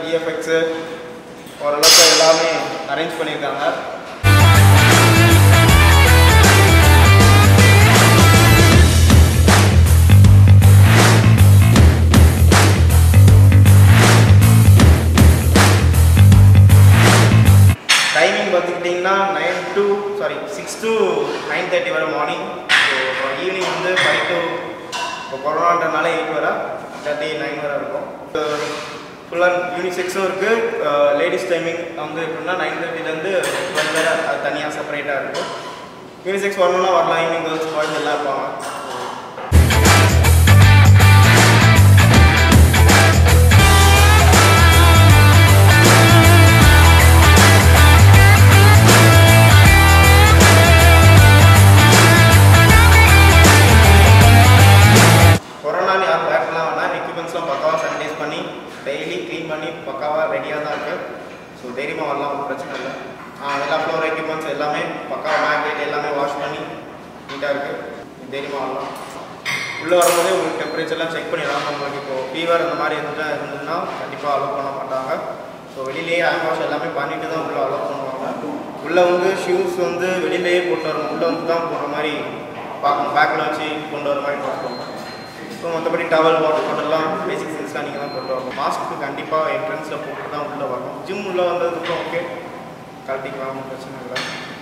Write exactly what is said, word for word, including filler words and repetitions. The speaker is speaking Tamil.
விஎஃப்எக்ஸு ஓரளவுக்கு எல்லாமே அரேஞ்ச் பண்ணியிருக்காங்க. டைமிங் பார்த்துக்கிட்டிங்கன்னா nine to sorry six to nine thirty வரை மார்னிங். ஸோ அப்புறம் ஈவினிங் வந்து ஃபைவ் டு இப்போ கொரோனான்றனால எயிட் வரை தேர்ட்டி நைன் வரை இருக்கும். ஃபுல்லாக யூனிசெக்ஸும் இருக்குது. லேடிஸ் டைமிங் வந்து எப்படின்னா நைன் தேர்ட்டிலேருந்து டுவெல் வரை அது தனியாக செப்பரேட்டாக இருக்கும். யூனிசெக்ஸ் வரணும்னா வரலாம். ஈவினிங் கேர்ள்ஸ் பாய்ஸ் எல்லாம் இருப்பாங்க. கொரோனான்னு யாரும் பேக்கெலாம் வேணாம். எக்யூப்மெண்ட்ஸ்லாம் பக்காவாக சானிடைஸ் பண்ணி டெய்லி க்ளீன் பண்ணி பக்காவாக ரெடியாக தான் இருக்குது. ஸோ தைரியமாக வரலாம், ஒன்றும் பிரச்சனை இல்லை. எல்லா ஃப்ளோர் எக்யூப்மெண்ட்ஸ் எல்லாமே பக்காவாக மேக்னேட் எல்லாமே வாஷ் பண்ணி நீட்டாக இருக்குது. தைரியமாக வரலாம். உள்ளே வரும்போதே உங்களுக்கு டெம்பரேச்சர்லாம் செக் பண்ணிடலாம். உங்களுக்கு இப்போது ஃபீவர் அந்த மாதிரி எதுனா இருந்ததுன்னா கண்டிப்பாக அலோவ் பண்ண மாட்டாங்க. ஸோ வெளியிலேயே ஹேண்ட் வாஷ் எல்லாமே பண்ணிட்டு தான் உள்ளே அலோவ் பண்ணுவாங்க. உள்ளே வந்து ஷூஸ் வந்து வெளியிலேயே போட்டு வரணும். உள்ளே வந்து தான் போடுற மாதிரி பார்க்கணும். பேக்கில் வச்சு கொண்டு வர மாதிரி பார்க்கணும். ஸோ மற்றபடி டவல் வாட்டர் பாட்டில்லாம் பேசிக் திங்ஸ்லாம் நீங்கள் தான் கொண்டு வரணும். மாஸ்க்கு கண்டிப்பாக என்ட்ரன்ஸில் போட்டு தான் உள்ளே வரணும். ஜிம் உள்ளே வந்ததுக்கப்புறம் ஓகே கழட்டிக்கலாம், பிரச்சனை இல்லை.